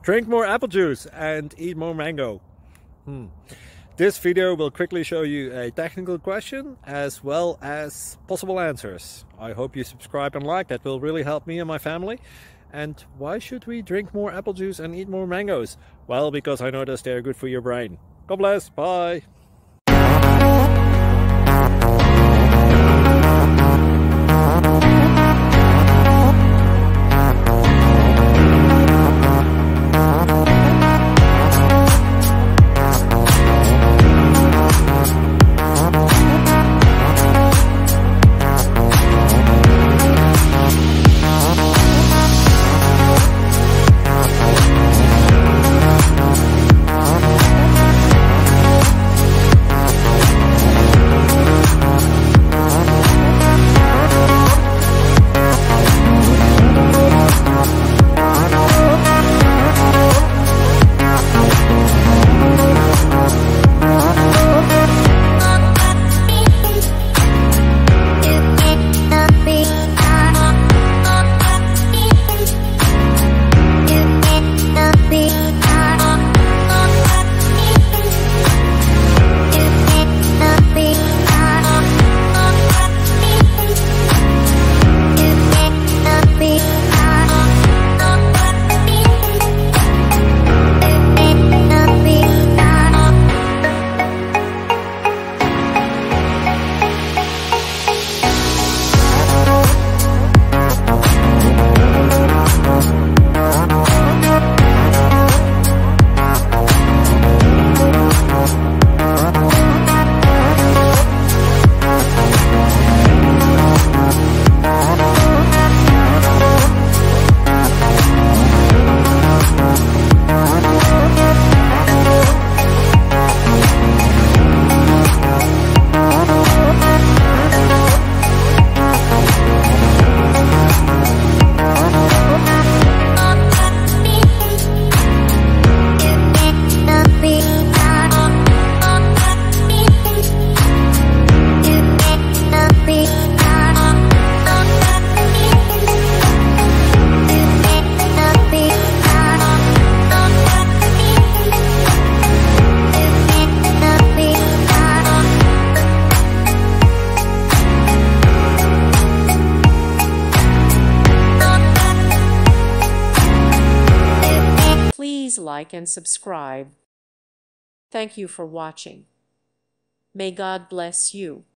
Drink more apple juice and eat more mango. This video will quickly show you a technical question as well as possible answers. I hope you subscribe and like, that will really help me and my family. And why should we drink more apple juice and eat more mangoes? Well, because I noticed they're good for your brain. God bless, bye! Please like and subscribe. Thank you for watching. May God bless you.